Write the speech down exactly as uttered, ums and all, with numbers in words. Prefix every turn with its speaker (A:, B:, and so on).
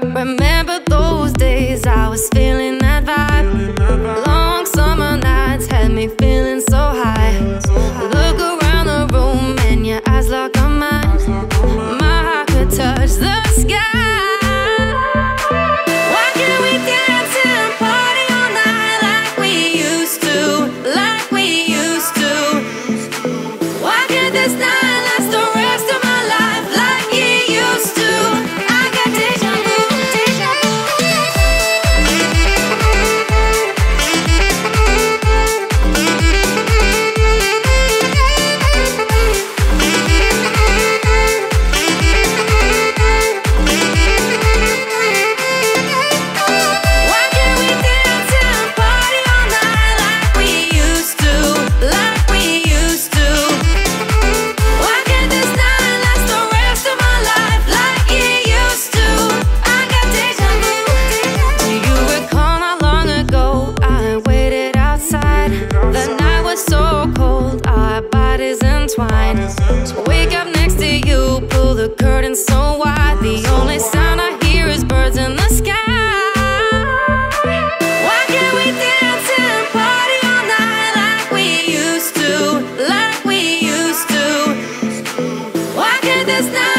A: Remember those days, I was feeling that vibe. Long summer nights had me feeling so high. Look around the room and your eyes lock on mine. My heart could touch the sky. Why can't we dance and party all night like we used to, like we used to? Why can't this night last the rest of my life like it used to? I got déjà vu, déjà vu. Why can't we dance and party all night like we used to, like we used to? Why can't this night last the rest of my life like it used to? I got déjà vu. Do you recall how long ago I waited outside? The night was so cold, our bodies entwined. Wake up next to you, pull the curtain so wide. The only sound I hear is birds in the sky. Why can't we dance and party all night like we used to, like we used to? Why can't this night